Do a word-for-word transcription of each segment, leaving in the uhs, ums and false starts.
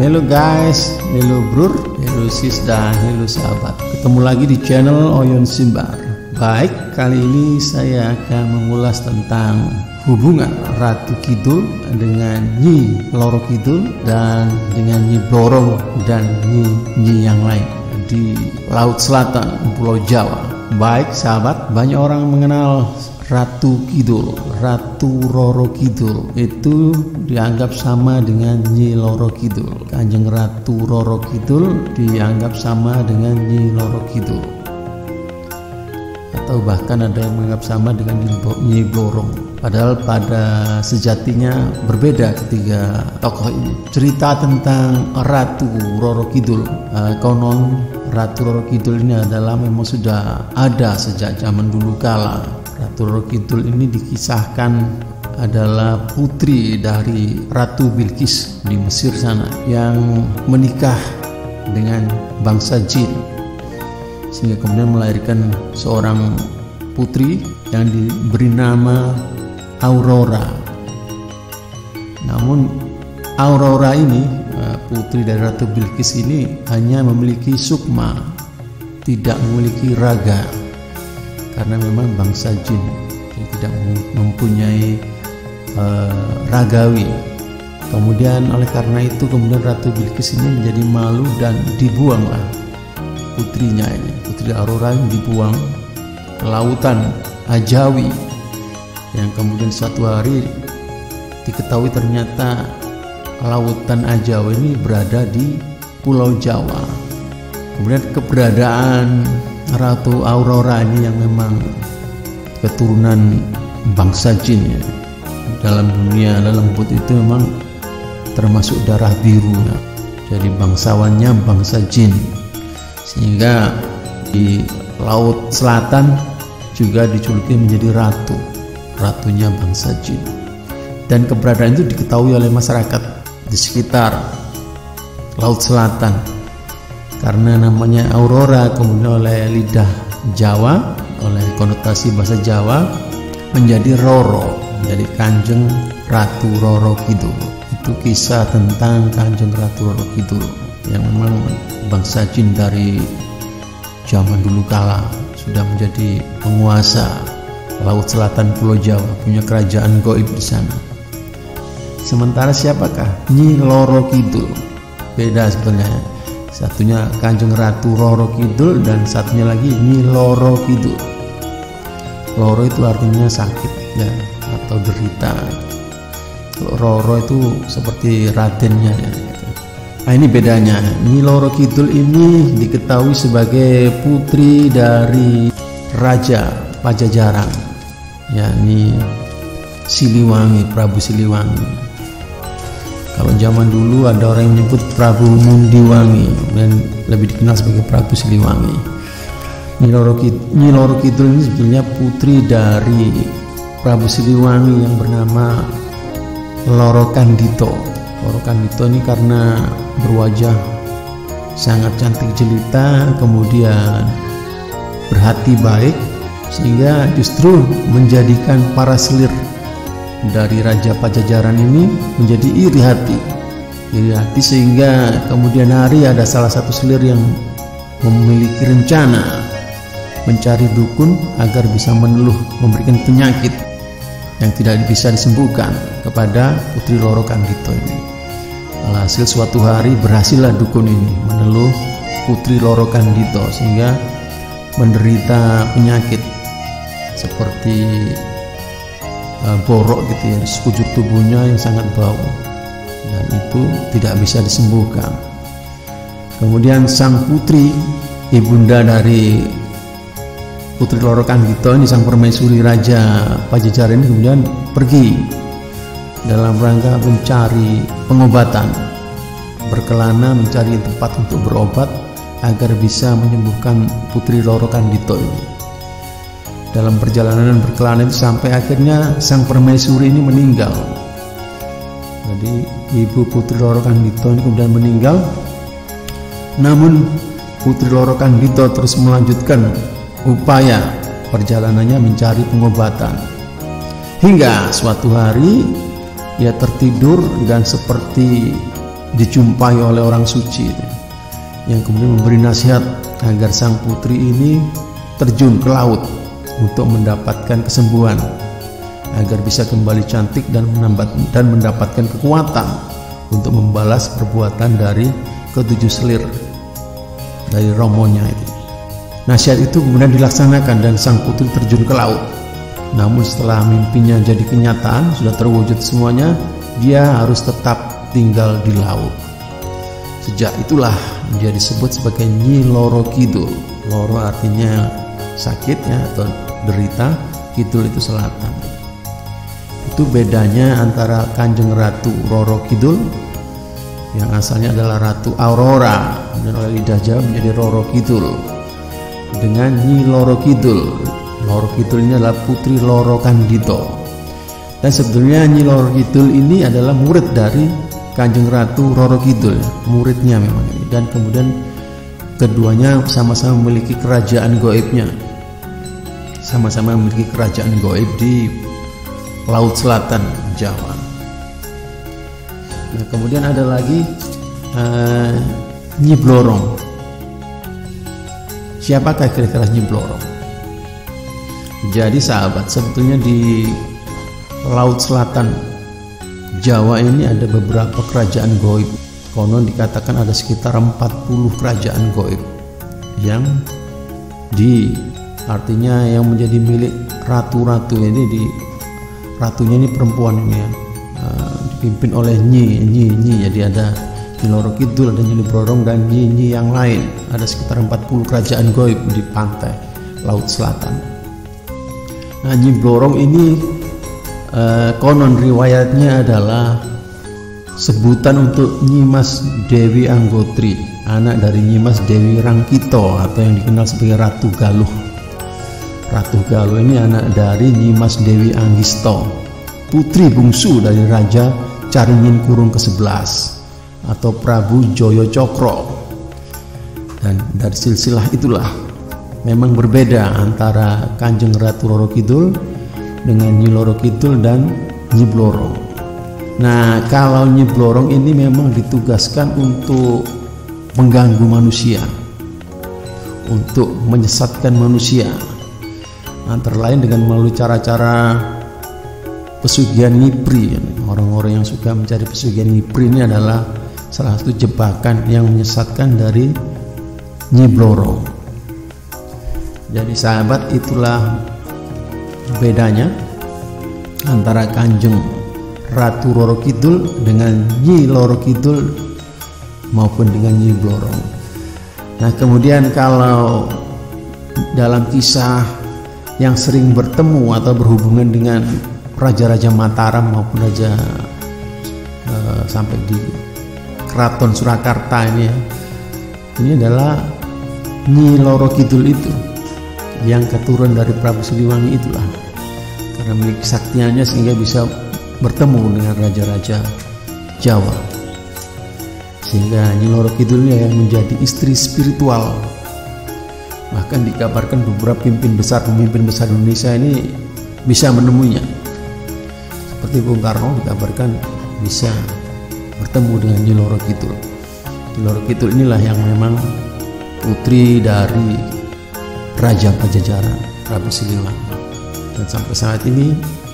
Halo guys, halo brur, halo sis, dan halo sahabat. Ketemu lagi di channel Oyon Simbar. Baik, kali ini saya akan mengulas tentang hubungan Ratu Kidul dengan Nyi Loro Kidul dan dengan Nyi Bloro dan Nyi Nyi yang lain di Laut Selatan Pulau Jawa. Baik sahabat, banyak orang mengenal Ratu Kidul, Ratu Roro Kidul itu dianggap sama dengan Nyi Loro Kidul. Kanjeng Ratu Roro Kidul dianggap sama dengan Nyi Loro Kidul, atau bahkan ada yang menganggap sama dengan Nyi Blorong. Padahal pada sejatinya berbeda ketiga tokoh ini. Cerita tentang Ratu Roro Kidul, uh, konon Ratu Roro Kidul ini adalah memang sudah ada sejak zaman dulu kala. Ratu Roro Kidul ini dikisahkan adalah putri dari Ratu Bilqis di Mesir sana yang menikah dengan bangsa jin, sehingga kemudian melahirkan seorang putri yang diberi nama Aurora. Namun Aurora ini, putri dari Ratu Bilqis ini, hanya memiliki sukma, tidak memiliki raga, karena memang bangsa jin, jadi tidak mempunyai uh, ragawi. Kemudian oleh karena itu kemudian Ratu Bilqis ini menjadi malu dan dibuanglah putrinya ini, putri Aurora yang dibuang ke lautan Ajawi, yang kemudian suatu hari diketahui ternyata lautan Ajawi ini berada di Pulau Jawa. Kemudian keberadaan Ratu Aurora ini yang memang keturunan bangsa jin ya. Dalam dunia lembut itu memang termasuk darah biru ya. Jadi bangsawannya bangsa jin, sehingga di Laut Selatan juga dijuluki menjadi ratu, ratunya bangsa jin. Dan keberadaan itu diketahui oleh masyarakat di sekitar Laut Selatan, karena namanya Aurora kemudian oleh lidah Jawa, oleh konotasi bahasa Jawa menjadi Roro, menjadi Kanjeng Ratu Roro Kidul. Itu kisah tentang Kanjeng Ratu Roro Kidul yang memang bangsa jin dari zaman dulu kala, sudah menjadi penguasa Laut Selatan Pulau Jawa, punya kerajaan gaib di sana. Sementara siapakah Nyi Loro Kidul? Beda sebetulnya. Satunya Kanjeng Ratu Roro Kidul dan satunya lagi Nyi Loro Kidul. Loro itu artinya sakit ya, atau derita. Roro itu seperti radennya ya. Nah ini bedanya. Nyi Loro Kidul ini diketahui sebagai putri dari Raja Pajajaran, yakni Siliwangi, Prabu Siliwangi. Kalau zaman dulu ada orang yang menyebut Prabu Mundiwangi dan lebih dikenal sebagai Prabu Siliwangi. Nyi Loro Kidul, Nyi Loro Kidul ini sebetulnya putri dari Prabu Siliwangi yang bernama Loro Kandito. Loro Kandito ini karena berwajah sangat cantik jelita, kemudian berhati baik, sehingga justru menjadikan para selir dari Raja Pajajaran ini menjadi iri hati, iri hati sehingga kemudian hari ada salah satu selir yang memiliki rencana mencari dukun agar bisa meneluh, memberikan penyakit yang tidak bisa disembuhkan kepada putri Loro Kandito ini. Alhasil suatu hari berhasillah dukun ini meneluh putri Loro Kandito sehingga menderita penyakit seperti uh, borok gitu ya, sekujur tubuhnya yang sangat bau, dan itu tidak bisa disembuhkan. Kemudian sang putri, ibunda dari putri Loro Kandito ini, sang permaisuri Raja Pajajaran ini, kemudian pergi dalam rangka mencari pengobatan, berkelana mencari tempat untuk berobat agar bisa menyembuhkan putri Loro Kandito ini. Dalam perjalanan berkelana itu sampai akhirnya sang permaisuri ini meninggal. Jadi ibu putri Loro Kandito ini kemudian meninggal. Namun putri Loro Kandito terus melanjutkan upaya perjalanannya mencari pengobatan, hingga suatu hari ia tertidur dan seperti dijumpai oleh orang suci yang kemudian memberi nasihat agar sang putri ini terjun ke laut untuk mendapatkan kesembuhan, agar bisa kembali cantik dan menambah dan mendapatkan kekuatan untuk membalas perbuatan dari ketujuh selir dari romonya itu. Nasihat itu kemudian dilaksanakan dan sang putri terjun ke laut. Namun setelah mimpinya jadi kenyataan, sudah terwujud semuanya, dia harus tetap tinggal di laut. Sejak itulah dia disebut sebagai Nyi Loro Kidul. Loro artinya sakit ya, atau derita, kidul itu selatan. Itu bedanya antara Kanjeng Ratu Roro Kidul yang asalnya adalah Ratu Aurora dan oleh lidah Jawa menjadi Roro Kidul, dengan Nyi Loro Kidul. Loro Kidul ini adalah putri Loro Kandito. Dan sebetulnya Nyi Loro Kidul ini adalah murid dari Kanjeng Ratu Roro Kidul, muridnya memang. Dan kemudian keduanya sama-sama memiliki kerajaan goibnya, sama-sama memiliki kerajaan goib di Laut Selatan Jawa. Nah, kemudian ada lagi uh, Nyi Blorong. Siapakah kira-kira Nyi Blorong? Jadi sahabat, sebetulnya di Laut Selatan Jawa ini ada beberapa kerajaan goib. Konon dikatakan ada sekitar empat puluh kerajaan goib yang di artinya yang menjadi milik ratu-ratu ini. Di ratunya ini perempuan ini ya, uh, dipimpin oleh Nyi Nyi Nyi. Jadi ada Nyi Loro Kidul, ada Nyi Blorong dan Nyi Nyi yang lain. Ada sekitar empat puluh kerajaan goib di pantai Laut Selatan. Nah, Nyi Blorong ini eh, konon riwayatnya adalah sebutan untuk Nyimas Dewi Anggotri, anak dari Nyimas Dewi Rangkito atau yang dikenal sebagai Ratu Galuh. Ratu Galuh ini anak dari Nyimas Dewi Anggisto, putri bungsu dari Raja Caringin Kurung kesebelas atau Prabu Joyo Cokro. Dan dari silsilah itulah memang berbeda antara Kanjeng Ratu Roro Kidul dengan Nyi Loro Kidul dan Nyi Blorong. Nah, kalau Nyi Blorong ini memang ditugaskan untuk mengganggu manusia, untuk menyesatkan manusia, antara lain dengan melalui cara-cara pesugihan ngipri. Orang-orang yang suka mencari pesugihan ngipri ini adalah salah satu jebakan yang menyesatkan dari Nyi Blorong. Jadi sahabat, itulah bedanya antara Kanjeng Ratu Roro Kidul dengan Nyi Loro Kidul maupun dengan Nyi Blorong. Nah, kemudian kalau dalam kisah yang sering bertemu atau berhubungan dengan Raja-Raja Mataram maupun Raja uh, sampai di Keraton Surakarta ini ya, ini adalah Nyi Loro Kidul itu yang keturunan dari Prabu Siliwangi itulah, karena memiliki kesaktiannya sehingga bisa bertemu dengan raja-raja Jawa, sehingga Nyi Loro Kidul yang menjadi istri spiritual. Bahkan dikabarkan beberapa pemimpin besar pemimpin besar Indonesia ini bisa menemuinya, seperti Bung Karno dikabarkan bisa bertemu dengan Nyi Loro Kidul. Nyi Loro Kidul inilah yang memang putri dari Raja Pajajaran Prabu Siliwangi, dan sampai saat ini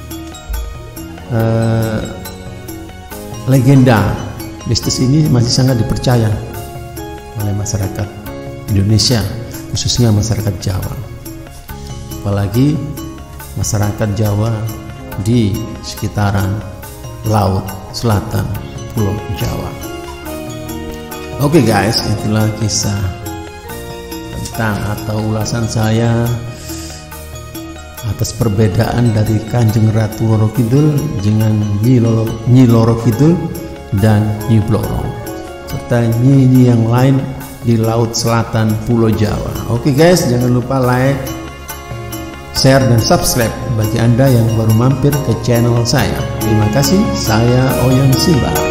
eh, legenda mistis ini masih sangat dipercaya oleh masyarakat Indonesia, khususnya masyarakat Jawa, apalagi masyarakat Jawa di sekitaran Laut Selatan Pulau Jawa. Oke guys, itulah kisah atau ulasan saya atas perbedaan dari Kanjeng Ratu Roro Kidul dengan Nyi Loro, Nyi Loro Kidul dan Nyi Blorong, serta nyi-nyi yang lain di Laut Selatan Pulau Jawa. Oke guys, jangan lupa like, share, dan subscribe bagi Anda yang baru mampir ke channel saya. Terima kasih, saya Oyan Simba.